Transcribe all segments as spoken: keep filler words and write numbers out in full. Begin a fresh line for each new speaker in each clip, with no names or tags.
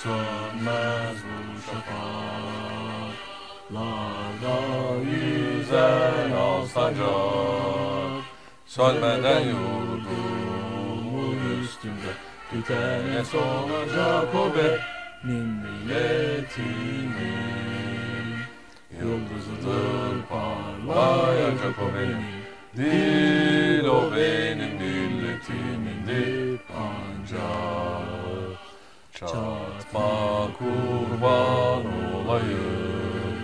sönmez bu şafaklarda yüzen al sancak. Sönmeden yurdumun üstünde tükene solacak o benim milletimin yıldızıdır parlayacak o benim. Dil o benim milletimindir ancak. Çatma kurban olayım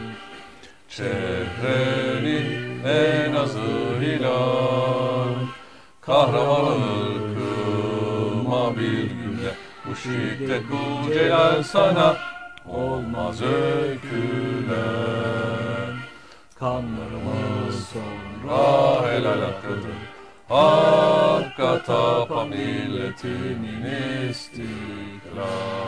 çehrenin en azı hilal. Kahraman ırkıma bir günde bu şiddet bu celal sana olmaz öykülen. Kanlarımız sonra helal hakkıdır. Hakka tapa milletimin istiklal.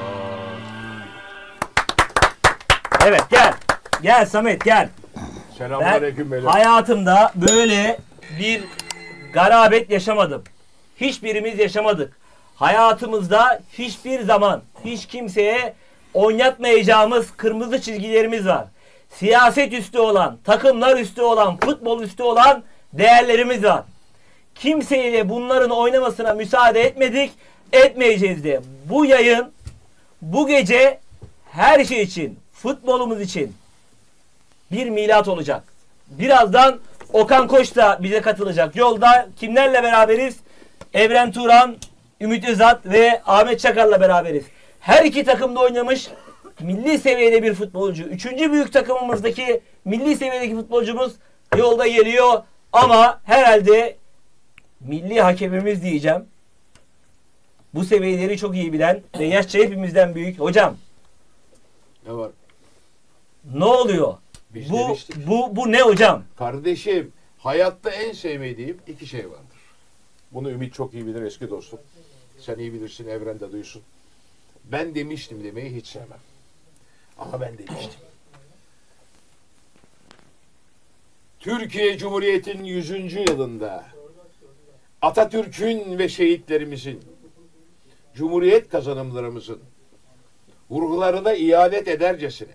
Evet gel. Gel Samet gel.
Selamünaleyküm
Ben hayatımda böyle bir garabet yaşamadım. Hiçbirimiz yaşamadık. Hayatımızda hiçbir zaman hiç kimseye oynatmayacağımız kırmızı çizgilerimiz var. Siyaset üstü olan, takımlar üstü olan, futbol üstü olan değerlerimiz var. Kimseyle bunların oynamasına müsaade etmedik, etmeyeceğiz de. Bu yayın, bu gece her şey için, futbolumuz için bir milat olacak. Birazdan Okan Koç da bize katılacak. Yolda kimlerle beraberiz? Evren Turan, Ümit Özat ve Ahmet Çakar'la beraberiz. Her iki takımda oynamış milli seviyede bir futbolcu. Üçüncü büyük takımımızdaki milli seviyedeki futbolcumuz yolda geliyor. Ama herhalde milli hakemimiz diyeceğim. Bu seviyeleri çok iyi bilen ve yaşça hepimizden büyük. Hocam.
Ne var?
Ne oluyor?
Biz
bu,
demiştik.
bu, bu ne hocam?
Kardeşim, hayatta en sevmediğim iki şey vardır. Bunu Ümit çok iyi bilir, eski dostum. Sen iyi bilirsin, Evren de duysun. Ben demiştim demeyi hiç sevmem. Ama ben demiştim. Türkiye Cumhuriyeti'nin yüzüncü yılında Atatürk'ün ve şehitlerimizin, Cumhuriyet kazanımlarımızın vurgularına ihanet edercesine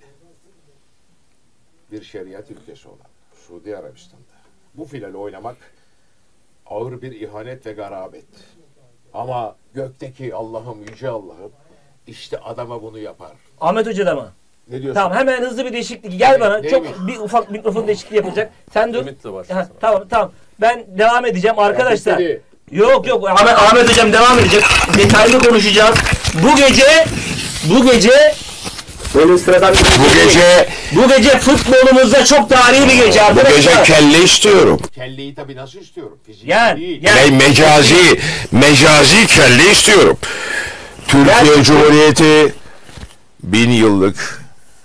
bir şeriat ülkesi olan Suudi Arabistan'da bu finali oynamak ağır bir ihanet ve garabet. Ama gökteki Allah'ım, yüce Allah'ım işte adama bunu yapar.
Ahmet Hoca da mı?
Ne diyorsun?
Tamam, hemen hızlı bir değişiklik. Gel bana.
Ne,
Çok
neymiş?
bir ufak mikrofon değişikliği yapacak. Sen dur.
Ümit'le başla
Ha,
sana.
tamam tamam. Ben devam edeceğim arkadaşlar.
Ahmet
Yok yok. Ahmet, Ahmet Hocam devam edecek. Detaylı konuşacağız. Bu gece bu gece böyle sıradan bir
Bu gece
bu gece futbolumuzda çok tarihi bir gece
bu
arkadaşlar.
gece kelle istiyorum.
Kelleyi tabii nasıl istiyorum? Fiziki
Gel,
değil.
gel.
Me mecazi mecazi kelle istiyorum. Türkiye
Gel.
Cumhuriyeti bin yıllık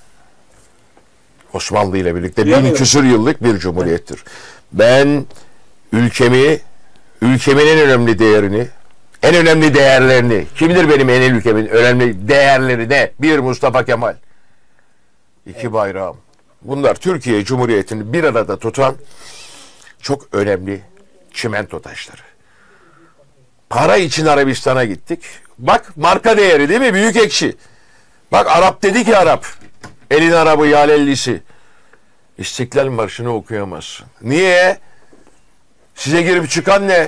Osmanlı ile birlikte bin
Duyamıyorum.
küsur yıllık bir cumhuriyettir. Ben ülkemi, ülkemin en önemli değerini, en önemli değerlerini, kimdir benim en ülkemin önemli değerleri ne? Bir, Mustafa Kemal. İki, bayrağım. Bunlar Türkiye Cumhuriyeti'ni bir arada tutan çok önemli çimento taşları. Para için Arabistan'a gittik. Bak marka değeri değil mi? Büyük ekşi. Bak Arap dedi ki Arap. Elin Arabı Yalellisi. İstiklal Marşı'nı okuyamazsın. Niye? Size girip çıkan ne?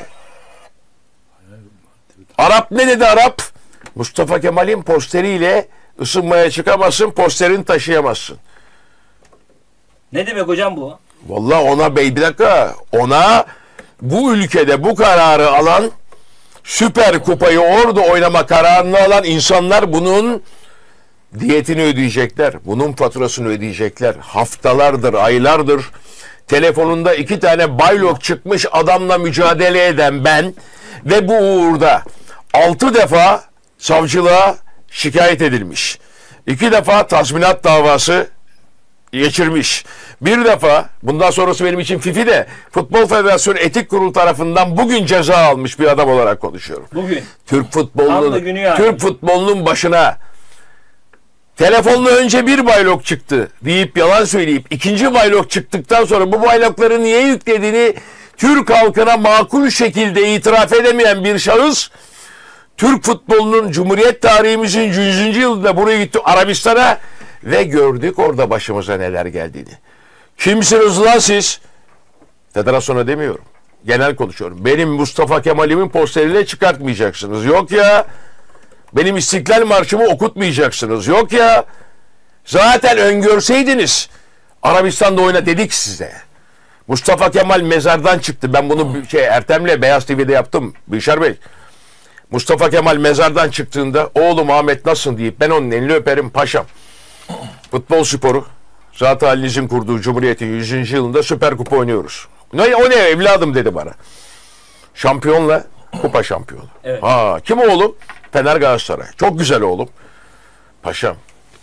Arap ne dedi Arap? Mustafa Kemal'in posteriyle ısınmaya çıkamazsın, posterini taşıyamazsın.
Ne demek hocam bu?
Vallahi ona bey bir dakika. Ona bu ülkede bu kararı alan, Süper Kupayı orada oynama kararını alan insanlar bunun diyetini ödeyecekler. Bunun faturasını ödeyecekler. Haftalardır, aylardır telefonunda iki tane baylok çıkmış adamla mücadele eden ben ve bu uğurda altı defa savcılığa şikayet edilmiş. İki defa tazminat davası geçirmiş. Bir defa, bundan sonrası benim için FİFİ'de Futbol Federasyonu Etik Kurulu tarafından bugün ceza almış bir adam olarak konuşuyorum.
Bugün.
Türk
Tam da
futbolunun
günü yani.
Türk futbolunun başına telefonla önce bir baylok çıktı deyip yalan söyleyip ikinci baylok çıktıktan sonra bu baylokları niye yüklediğini Türk halkına makul şekilde itiraf edemeyen bir şahıs Türk futbolunun Cumhuriyet tarihimizin yüzüncü yılında buraya gitti Arabistan'a ve gördük orada başımıza neler geldiğini. Kimsiniz lan siz? Federasyona demiyorum. Genel konuşuyorum. Benim Mustafa Kemal'imin posteriyle çıkartmayacaksınız. Yok ya. Benim İstiklal Marşımı okutmayacaksınız. Yok ya. Zaten öngörseydiniz Arabistan'da oyna dedik size. Mustafa Kemal mezardan çıktı. Ben bunu şey Ertem'le Beyaz T V'de yaptım. Bişar Bey. Mustafa Kemal mezardan çıktığında oğlum Ahmet nasılsın deyip ben onun elini öperim paşam. Futbol sporu. Zat-ı Ali'nin kurduğu Cumhuriyet'in yüzüncü yılında Süper Kupa oynuyoruz. Ne, o ne evladım dedi bana. Şampiyonla kupa şampiyonu.
Evet.
Ha, kim oğlum? Fener Galatasaray. Çok güzel oğlum. Paşam.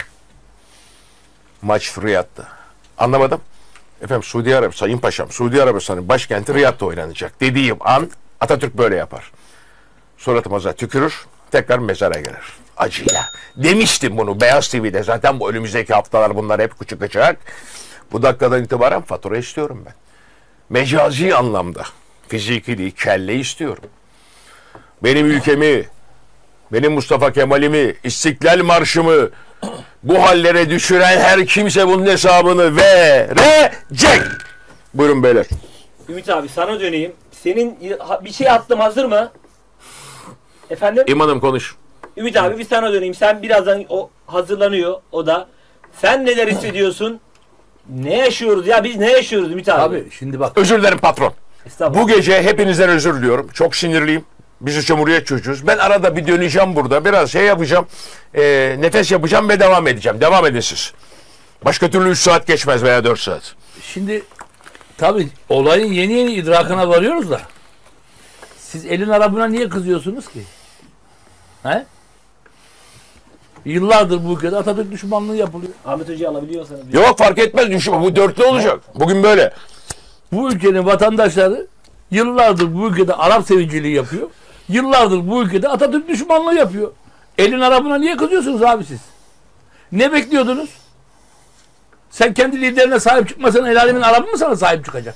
Maç Riyad'da. Anlamadım. Efendim Suudi Arabistan, Sayın Paşam, Suudi Arabistan'ın başkenti Riyad'da oynanacak dediğim an Atatürk böyle yapar. Suratıma tükürür, tekrar mezara gelir. Acıyla. Demiştim bunu Beyaz T V'de. Zaten bu önümüzdeki haftalar bunlar hep çıkacak. Bu dakikadan itibaren fatura istiyorum ben. Mecazi anlamda. Fiziki değil, kelle istiyorum. Benim ülkemi, benim Mustafa Kemal'imi, İstiklal Marşımı bu hallere düşüren her kimse bunun hesabını verecek. Buyurun beyler.
Ümit abi sana döneyim. Senin bir şey attım hazır mı? Efendim?
İmanım konuş.
Ümit abi bir sana döneyim. Sen birazdan o hazırlanıyor o da. Sen neler hissediyorsun? Ne yaşıyoruz ya biz ne yaşıyoruz Ümit abi?
Abi şimdi bak.
Özür dilerim patron.
Estağfurullah.
Bu gece hepinizden özür diliyorum. Çok sinirliyim. Biz Cumhuriyet çocuğuz. Ben arada bir döneceğim burada. Biraz şey yapacağım. E, nefes yapacağım ve devam edeceğim. Devam edin siz. Başka türlü üç saat geçmez veya dört saat.
Şimdi tabii olayın yeni yeni idrakına varıyoruz da. Siz elin arabına niye kızıyorsunuz ki? He? Yıllardır bu ülkede Atatürk düşmanlığı yapılıyor.
Ahmet Hoca'yı alabiliyorsanız.
Yok fark etmez. Düşün. Bu dörtlü olacak. Bugün böyle.
Bu ülkenin vatandaşları yıllardır bu ülkede Arap seviciliği yapıyor. Yıllardır bu ülkede Atatürk düşmanlığı yapıyor. Elin arabına niye kızıyorsunuz abi siz? Ne bekliyordunuz? Sen kendi liderine sahip çıkmasan el alemin arabı mı sana sahip çıkacak?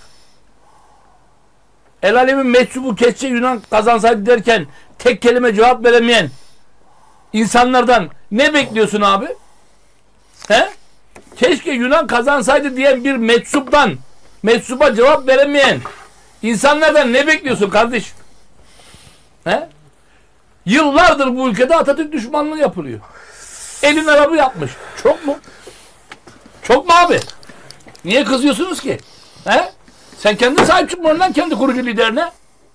El alemin meczubu kesçe Yunan kazansaydı derken tek kelime cevap veremeyen insanlardan ne bekliyorsun abi? He? Keşke Yunan kazansaydı diyen bir meczuptan, meczuba cevap veremeyen insanlardan ne bekliyorsun kardeş? He? Yıllardır bu ülkede Atatürk düşmanlığı yapılıyor. Elin arabı yapmış. Çok mu? Çok mu abi? Niye kızıyorsunuz ki? He? Sen kendin sahip çıkmadın lan kendi kurucu liderine.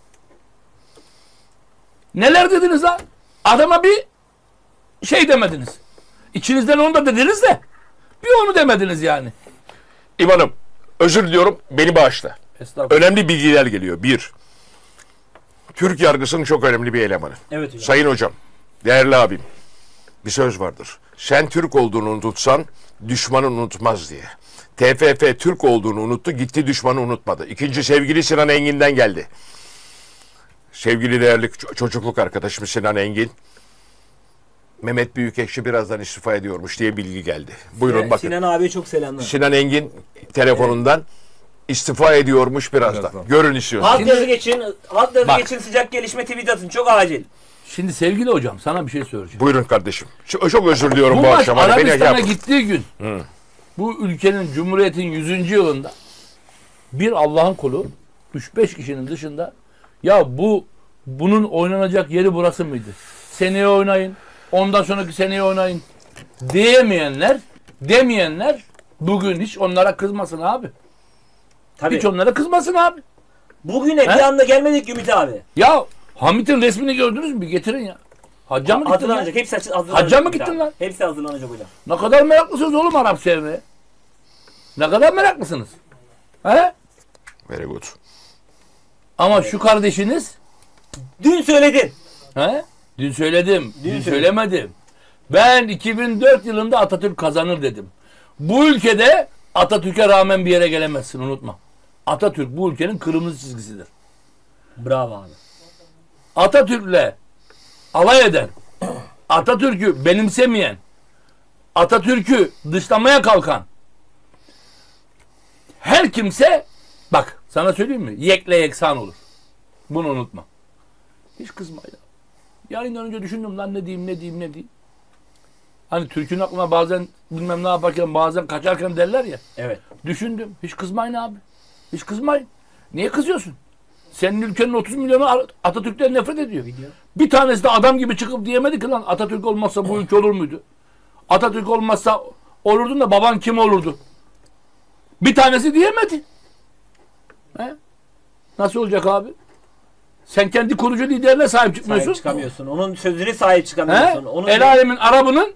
Neler dediniz lan? Adama bir şey demediniz. İçinizden onu da dediniz de bir onu demediniz yani.
İmanım özür diliyorum. Beni bağışla.
Estağfurullah.
Önemli bilgiler geliyor. Bir. Türk yargısının çok önemli bir elemanı.
Evet hocam.
Sayın hocam, değerli abim, bir söz vardır. Sen Türk olduğunu unutsan, düşmanın unutmaz diye. T F F Türk olduğunu unuttu, gitti düşmanı unutmadı. İkinci sevgili Sinan Engin'den geldi. Sevgili değerli ço- çocukluk arkadaşım Sinan Engin, Mehmet Büyükekşi birazdan istifa ediyormuş diye bilgi geldi. Buyurun
Sinan,
bakın.
Sinan abiye çok selamlar.
Sinan Engin telefonundan istifa ediyormuş birazdan.
Birazdan.
Görün istiyorsun.
Halk yazı geçin. Halk yazı
Bak.
geçin sıcak gelişme tweet atın. Çok acil.
Şimdi sevgili hocam sana bir şey söyleyeceğim.
Buyurun kardeşim. Çok, çok özür diliyorum
Bu
bu,
maç
akşam. Hani beni
Arabistan'a
yap-
gittiği gün bu ülkenin Cumhuriyet'in yüzüncü yılında bir Allah'ın kulu üç beş kişinin dışında ya bu bunun oynanacak yeri burası mıydı? Seneye oynayın. Ondan sonraki seneye oynayın. Diyemeyenler demeyenler bugün hiç onlara kızmasın abi.
Tabii.
Hiç onlara kızmasın abi.
Bugüne
He?
bir anda gelmedik Ümit abi.
Ya Hamit'in resmini gördünüz mü? Getirin ya. Hacca mı gittin lan?
Hazırlanacak. Hepsi açı- hazırlanacak.
Hacca mı
Ümit
gittin
abi.
lan?
Hepsi hazırlanacak hocam.
Ne kadar meraklısınız oğlum Arap sevmeye. Ne kadar meraklısınız. He?
Very good.
Ama şu kardeşiniz
Dün söyledin.
he? Dün söyledim. Dün,
Dün
söylemedim. Ben iki bin dört yılında Atatürk kazanır dedim. Bu ülkede Atatürk'e rağmen bir yere gelemezsin unutma. Atatürk bu ülkenin kırmızı çizgisidir.
Bravo abi.
Atatürk'le alay eden, Atatürk'ü benimsemeyen, Atatürk'ü dışlamaya kalkan her kimse bak sana söyleyeyim mi? Yekle yeksan olur. Bunu unutma. Hiç kızma ya. Yayından önce düşündüm lan ne diyeyim ne diyeyim ne diyeyim. Hani Türk'ün aklına bazen bilmem ne yaparken bazen kaçarken derler ya.
Evet.
Düşündüm. Hiç kızmayın abi. Hiç kızmayın. Niye kızıyorsun? Senin ülkenin otuz milyonu Atatürk'ten nefret ediyor. Video. Bir tanesi de adam gibi çıkıp diyemedi ki lan Atatürk olmazsa bu ülke olur muydu? Atatürk olmazsa olurdun da baban kim olurdu? Bir tanesi diyemedi. He? Nasıl olacak abi? Sen kendi kurucu liderine sahip çıkmıyorsun.
Sahip çıkamıyorsun. Onun sözüne sahip çıkamıyorsun.
He?
Onun
El alemin Arabının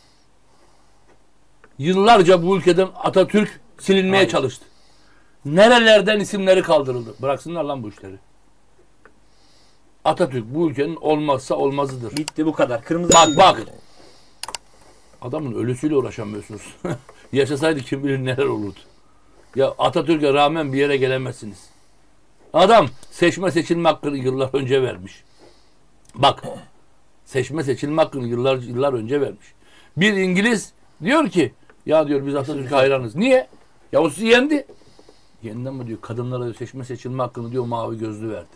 yıllarca bu ülkeden Atatürk silinmeye
Hayır.
çalıştı. Nerelerden isimleri kaldırıldı. Bıraksınlar lan bu işleri. Atatürk bu ülkenin olmazsa olmazıdır.
Bitti bu kadar. Kırmızı
Bak
çizgi.
bak. Adamın ölüsüyle uğraşamıyorsunuz. Yaşasaydı kim bilir neler olurdu. Ya Atatürk'e rağmen bir yere gelemezsiniz. Adam seçme seçilme hakkını yıllar önce vermiş. Bak. Seçme seçilme hakkını yıllar yıllar önce vermiş. Bir İngiliz diyor ki ya diyor biz Atatürk'e hayranız. Niye? Ya o sizi yendi. Yeniden mi diyor kadınlara diyor, seçme seçilme hakkını diyor mavi gözlü verdi.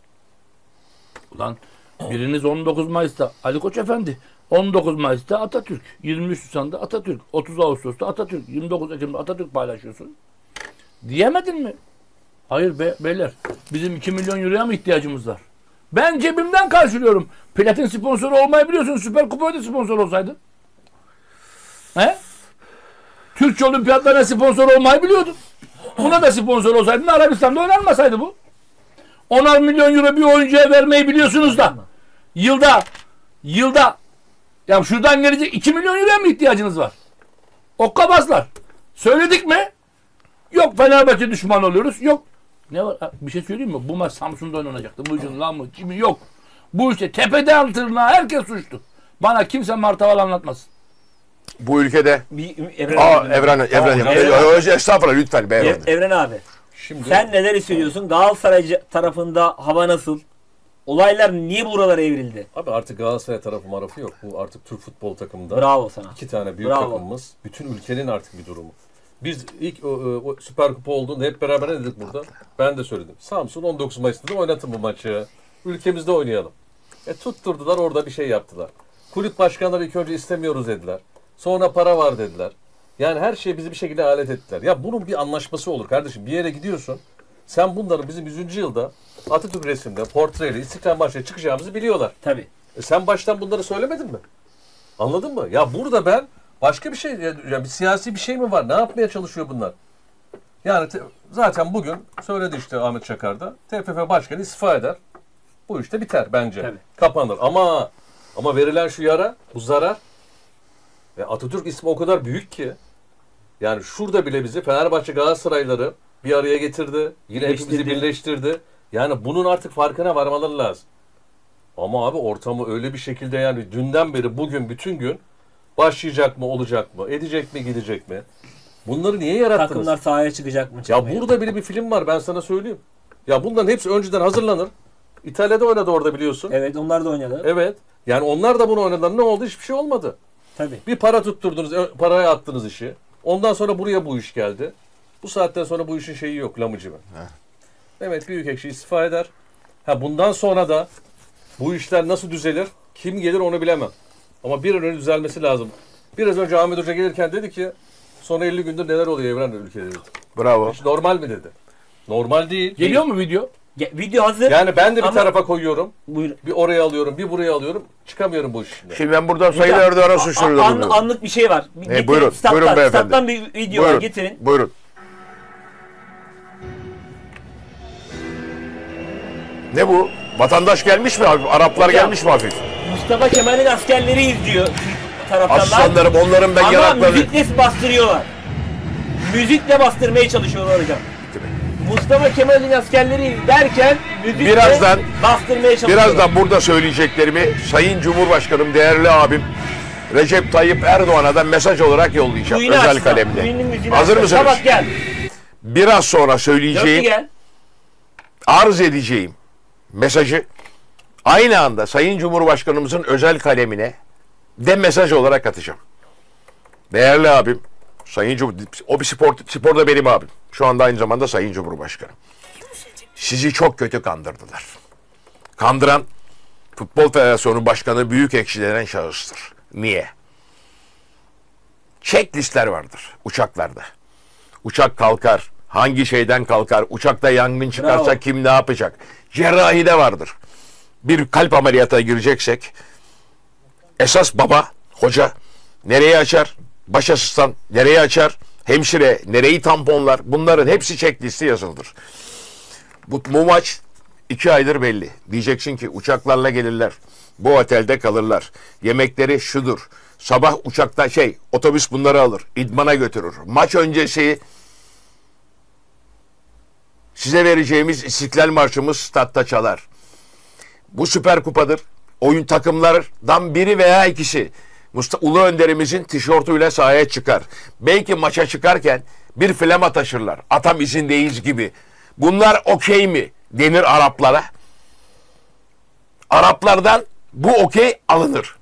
Ulan biriniz on dokuz Mayıs'ta Ali Koç Efendi, on dokuz Mayıs'ta Atatürk, yirmi üç Nisan'da Atatürk, otuz Ağustos'ta Atatürk, yirmi dokuz Ekim'de Atatürk paylaşıyorsun. Diyemedin mi? Hayır be, beyler. Bizim iki milyon euroya mı ihtiyacımız var? Ben cebimden karşılıyorum. Platin sponsoru olmayı biliyorsun. Süper Kupa'da sponsor olsaydın. He? Türkçe olimpiyatlarına sponsor olmayı biliyordun. Buna da sponsor olsaydın Arabistan'da oynanmasaydı bu. onar milyon euro bir oyuncuya vermeyi biliyorsunuz da. Yılda yılda ya şuradan gelecek iki milyon euroya mı ihtiyacınız var? Okkabazlar. Söyledik mi? Yok Fenerbahçe düşman oluyoruz. Yok. Ne var? Bir şey söyleyeyim mi? Bu maç Samsun'da oynanacaktı. Bu yüzden lan mı? Kimi yok. Bu işte tepeden tırnağa herkes suçtu. Bana kimse martaval anlatmasın.
Bu ülkede
Bir Evren
Aa
abi.
Evren Evren,
Evren-
Evren. Estağfurullah lütfen be.
Ev- Evren abi.
Şimdi
Sen neler hissediyorsun? Galatasaray tarafında hava nasıl? Olaylar niye buralara evrildi?
abi artık Galatasaray tarafı marafı yok. Bu artık Türk futbol takımında.
Bravo sana.
İki tane büyük
Bravo.
takımımız. Bütün ülkenin artık bir durumu. Biz ilk o, o, o Süper Kupa olduğunda hep beraber ne dedik burada? Ben de söyledim. Samsun on dokuz Mayıs'ta da oynatın bu maçı. Ülkemizde oynayalım. E tutturdular orada bir şey yaptılar. Kulüp başkanları ilk önce istemiyoruz dediler. Sonra para var dediler. Yani her şeyi bizi bir şekilde alet ettiler. Ya bunun bir anlaşması olur kardeşim. Bir yere gidiyorsun. Sen bunların bizim yüzüncü yılda Atatürk resimde, portreyle, İstiklal Marşı'ya çıkacağımızı biliyorlar.
Tabii.
E sen baştan bunları söylemedin mi? Anladın mı? Ya burada ben başka bir şey, yani bir siyasi bir şey mi var? Ne yapmaya çalışıyor bunlar? Yani te, zaten bugün söyledi işte Ahmet Çakar da T F F Başkanı istifa eder. Bu işte biter bence.
Tabii.
Kapanır. Ama ama verilen şu yara, bu zarar. E Atatürk ismi o kadar büyük ki. Yani şurada bile bizi Fenerbahçe Galatasarayları bir araya getirdi. Yine hepimizi
Birleştirdi.
birleştirdi. Yani bunun artık farkına varmaları lazım. Ama abi ortamı öyle bir şekilde yani dünden beri bugün bütün gün başlayacak mı, olacak mı, edecek mi, gidecek mi? Bunları niye yarattınız?
Takımlar sahaya çıkacak mı?
Ya
çıkmayacak
burada bile bir film var ben sana söyleyeyim. Ya bunların hepsi önceden hazırlanır. İtalya'da oynadı orada biliyorsun.
Evet onlar da oynadı.
Evet. Yani onlar da bunu oynadılar. Ne oldu? Hiçbir şey olmadı.
Tabii.
Bir para tutturdunuz, ö- paraya attınız işi. Ondan sonra buraya bu iş geldi. Bu saatten sonra bu işin şeyi yok lamıcı mı? Mehmet Büyükekşi istifa eder. Ha bundan sonra da bu işler nasıl düzelir? Kim gelir onu bilemem. Ama bir an önce düzelmesi lazım. Biraz önce Ahmet Hoca gelirken dedi ki son elli gündür neler oluyor Evren ülkede dedi.
Bravo.
Hiç normal mi dedi. Normal değil.
Geliyor mu video?
Ge- video hazır.
Yani ben de bir
Ama-
tarafa koyuyorum.
Buyurun.
Bir oraya alıyorum, bir buraya alıyorum. Çıkamıyorum bu işinden.
Şimdi ben buradan Sayın Erdoğan'a suçluyorum.
An, anlık bir şey var. Bir
E,
getirin,
buyurun,
stat'tan,
buyurun beyefendi.
stat'tan bir video var
Buyurun.
getirin.
Buyurun. Ne bu? Vatandaş gelmiş mi? Araplar
Hocam.
gelmiş mi hafif?
Mustafa Kemal'in askerleri izliyor taraftarlar.
Aslanlarım onların ben
Ama
yanaklarını...
müzikle bastırıyorlar. Müzikle bastırmaya çalışıyorlar hocam. Mustafa Kemal'in askerleri derken müzikle
Birazdan-
bastırmaya çalışıyorlar.
Birazdan burada söyleyeceklerimi Sayın Cumhurbaşkanım, değerli abim Recep Tayyip Erdoğan'a da mesaj olarak yollayacağım.
Duyunu
özel
açsın.
kalemle.
Duyunun müziğini
Hazır
açsın.
mısınız?
Sabah gel.
Biraz sonra
Dörtlü
söyleyeceğim,
gel.
arz edeceğim mesajı aynı anda Sayın Cumhurbaşkanımızın özel kalemine de mesaj olarak atacağım. Değerli abim, Sayın Cum o bir spor, sporda benim abim. Şu anda aynı zamanda Sayın Cumhurbaşkanı. Sizi çok kötü kandırdılar. Kandıran Futbol Federasyonu Başkanı büyük ekşi denen şahıstır. Niye? Checklistler vardır uçaklarda. Uçak kalkar. Hangi şeyden kalkar? Uçakta yangın çıkarsa
Bravo.
kim ne yapacak? Cerrahide vardır. Bir kalp ameliyatına gireceksek esas baba, hoca nereye açar? Baş asistan nereye açar? Hemşire nereyi tamponlar? Bunların hepsi checklisti yazılır. Bu, bu maç iki aydır belli. Diyeceksin ki uçaklarla gelirler. Bu otelde kalırlar. Yemekleri şudur. Sabah uçakta şey otobüs bunları alır. İdmana götürür. Maç öncesi size vereceğimiz İstiklal Marşımız statta çalar. Bu Süper Kupa'dır. Oyun takımlardan biri veya ikisi Mustafa Ulu Önderimizin tişörtüyle sahaya çıkar. Belki maça çıkarken bir flama taşırlar. Atam izindeyiz gibi. Bunlar okey mi denir Araplara. Araplardan bu okey alınır.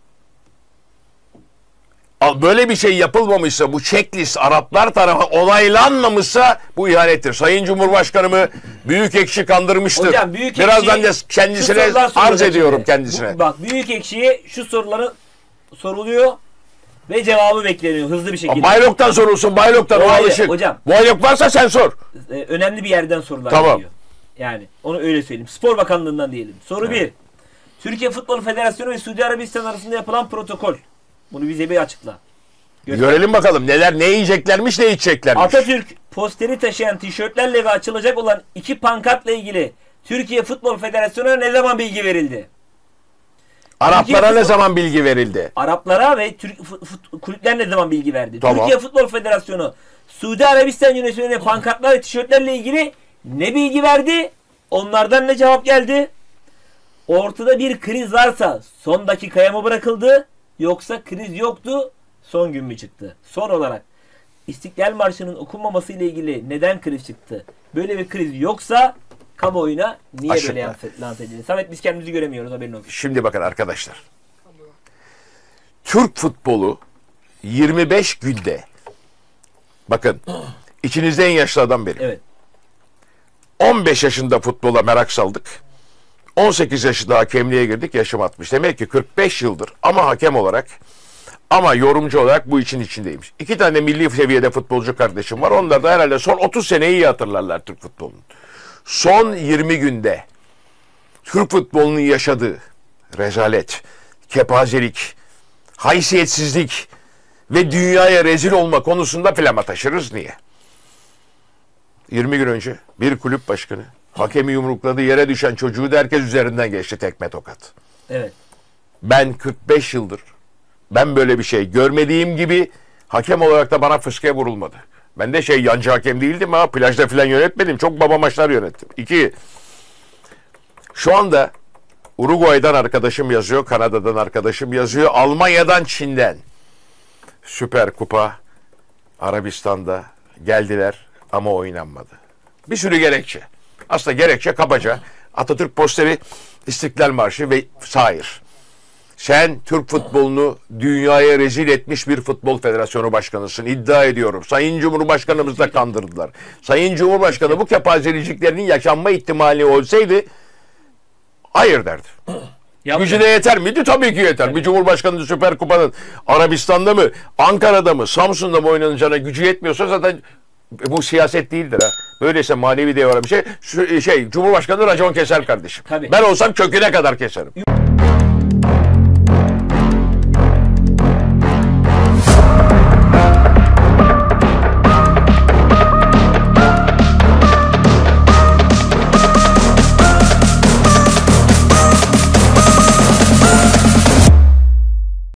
Böyle bir şey yapılmamışsa, bu checklist Araplar tarafı onaylanmamışsa bu ihanettir. Sayın Cumhurbaşkanımı büyük ekşi kandırmıştır.
Hocam büyük
Birazdan da
ekşi,
kendisine
şu sorular
arz
sorulacak
ediyorum
şimdi.
kendisine.
Bu- bak büyük ekşiye şu soruları soruluyor ve cevabı bekleniyor hızlı bir şekilde.
Baylok'tan sorulsun, Baylok'tan o
Hayır,
alışık.
hocam.
Baylok varsa sen sor.
Ee, önemli bir yerden sorular
Tamam.
geliyor. Yani onu öyle söyleyeyim. Spor Bakanlığı'ndan diyelim. Soru bir. Türkiye Futbol Federasyonu ve Suudi Arabistan arasında yapılan protokol. Bunu bize bir açıkla. Göster.
Görelim bakalım neler, ne yiyeceklermiş, ne içeceklermiş.
Atatürk posteri taşıyan tişörtlerle ve açılacak olan iki pankartla ilgili Türkiye Futbol Federasyonu'na ne zaman bilgi verildi?
Araplara
Türkiye
ne
futbol-
zaman bilgi verildi?
Araplara ve Türk fut- fut- kulüpler ne zaman bilgi verdi?
Tamam.
Türkiye Futbol Federasyonu Suudi Arabistan yönetimine pankartlar ve tişörtlerle ilgili ne bilgi verdi? Onlardan ne cevap geldi? Ortada bir kriz varsa son dakikaya mı bırakıldı? Yoksa kriz yoktu, son gün mü çıktı? Son olarak İstiklal Marşı'nın okunmaması ile ilgili neden kriz çıktı? Böyle bir kriz yoksa kamuoyuna niye
Aşırı.
böyle lanse- lanse edildi? Samet biz kendimizi göremiyoruz, haberin olsun.
Şimdi bakın arkadaşlar. Türk futbolu yirmi beş günde, bakın içinizde en yaşlı adam benim.
Evet.
on beş yaşında futbola merak saldık. on sekiz yaşında hakemliğe girdik, yaşım altmış. Demek ki kırk beş yıldır ama hakem olarak ama yorumcu olarak bu için içindeymiş. İki tane milli seviyede futbolcu kardeşim var. Onlar da herhalde son otuz seneyi iyi hatırlarlar Türk futbolunun. Son yirmi günde Türk futbolunun yaşadığı rezalet, kepazelik, haysiyetsizlik ve dünyaya rezil olma konusunda flama taşırız. Niye? yirmi gün önce bir kulüp başkanı hakemi yumrukladı, yere düşen çocuğu da herkes üzerinden geçti, tekme tokat.
Evet.
Ben kırk beş yıldır ben böyle bir şey görmediğim gibi hakem olarak da bana fıske vurulmadı. Ben de şey yancı hakem değildim ha, plajda falan yönetmedim. Çok baba maçlar yönettim. İki, şu anda Uruguay'dan arkadaşım yazıyor, Kanada'dan arkadaşım yazıyor, Almanya'dan, Çin'den Süper Kupa Arabistan'da geldiler ama oynanmadı. Bir sürü gerekçe. Aslında gerekçe kabaca Atatürk posteri, İstiklal Marşı ve sair. Sen Türk futbolunu dünyaya rezil etmiş bir futbol federasyonu başkanısın. İddia ediyorum. Sayın Cumhurbaşkanımızı da kandırdılar. Sayın Cumhurbaşkanı bu kepazeliklerinin yaşanma ihtimali olsaydı hayır derdi. Gücü de yeter miydi? Tabii ki yeter. Bir Cumhurbaşkanı Süper Kupa'nın Arabistan'da mı, Ankara'da mı, Samsun'da mı oynanacağına gücü yetmiyorsa zaten bu siyaset değildir ha. Böyleyse manevi değer bir şey. Şu, şey Cumhurbaşkanı racon keser kardeşim.
Tabii.
Ben olsam köküne kadar keserim.